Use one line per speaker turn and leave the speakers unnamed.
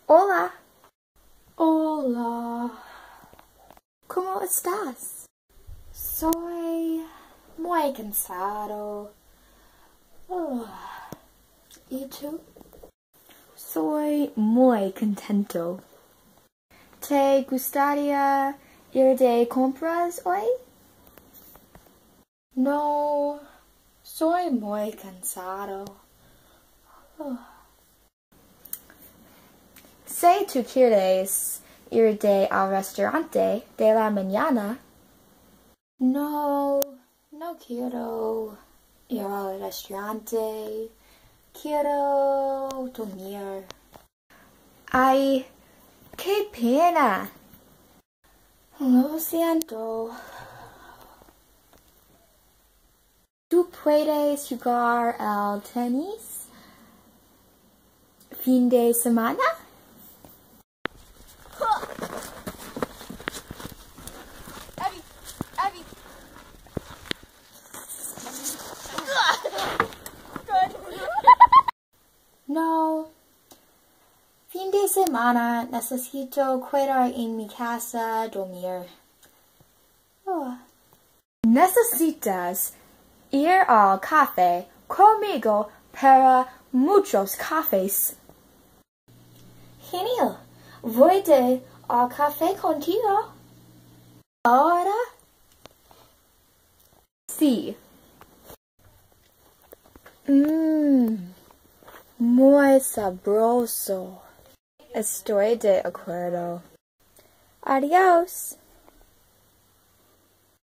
Hola.
Hola.
¿Cómo estás?
Soy muy cansado. ¿Y tú?
Soy muy contento. ¿Te gustaría ir de compras hoy?
No, soy muy cansado.
Si tú quieres ir al restaurante de la mañana.
No, no quiero ir al restaurante. Quiero dormir.
Ay, qué pena.
Lo siento.
¿Tú puedes jugar al tenis fin de semana?
Abby. No. Fin de semana necesito quedar en mi casa dormir.
Necesitas ir al café conmigo para muchos cafés.
Genial. Voy al café contigo. ¿Ahora?
Sí. Muy sabroso. Estoy de acuerdo. Adiós.